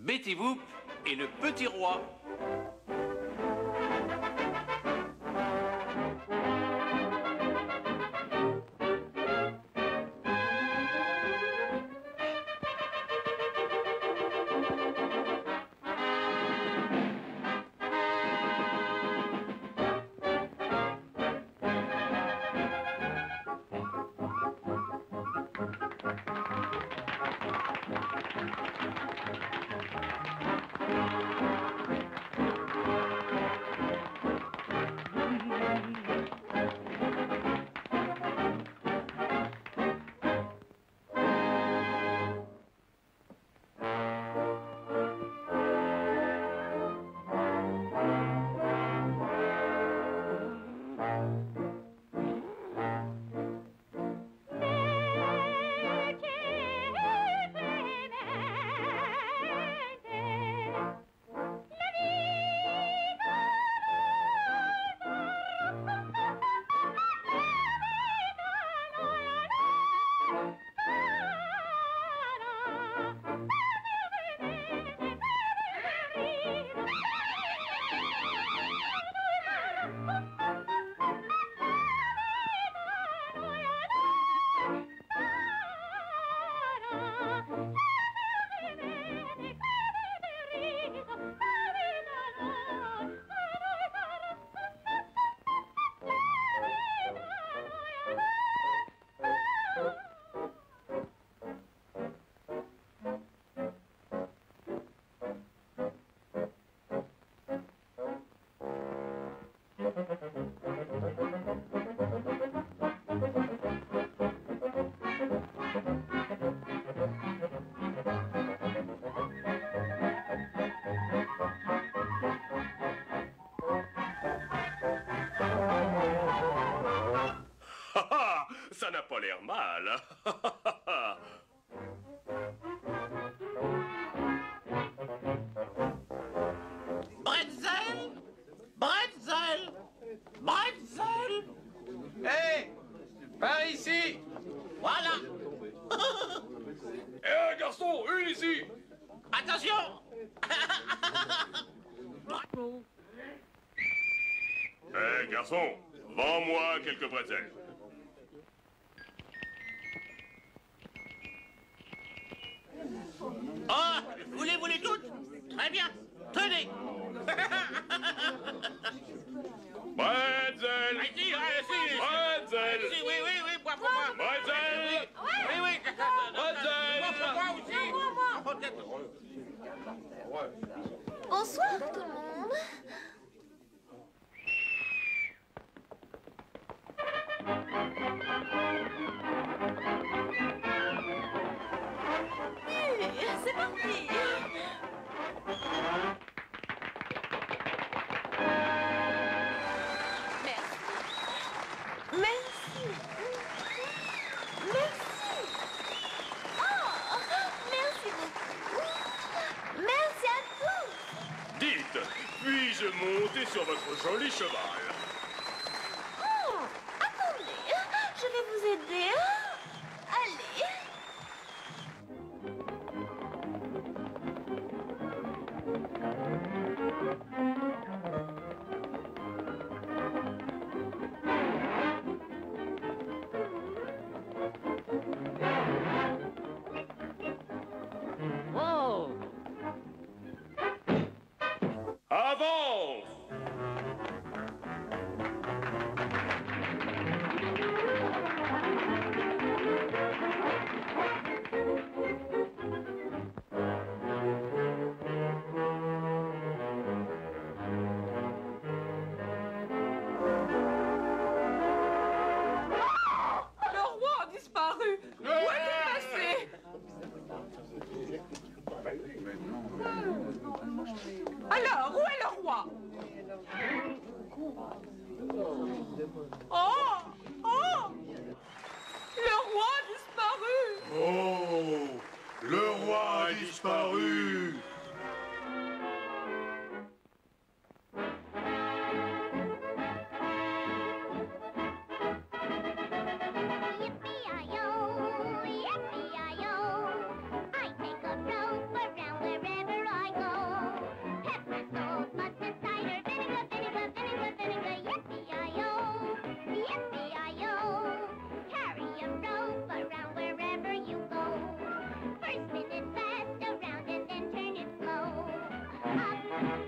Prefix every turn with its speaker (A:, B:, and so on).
A: Betty Boop et le petit roi.
B: Ça n'a pas l'air mal.
C: Bretzel! Bretzel! Bretzel!
A: Hé! Par ici!
C: Voilà!
B: Eh, garçon, une ici!
C: Attention!
B: Eh, garçon, vends-moi quelques bretzels.
C: Oh! Voulez-vous les toutes? Très bien! Tenez!
B: Bretzel!
C: Allez-y, allez-y!
B: Bretzel!
C: Allez-y, oui, oui, oui, moi pour moi!
B: Bretzel!
C: Oui, oui!
B: Bretzel!
C: Moi pour moi aussi!
D: Bonsoir tout le monde. C'est parti. Merci. Merci. Merci. Oh, merci beaucoup. Merci à tous.
B: Dites, puis-je monter sur votre joli cheval?
D: Oh, attendez, je vais vous aider. Allez.
C: Oh!
B: Avance!
E: Le roi a disparu. Où est-il passé? Alors, où est le roi? Oh! Oh! Le roi a disparu.
B: Oh! Le roi a disparu!
D: Yippee-i-yo, yippee-i-yo. I take a rope around wherever I Oh,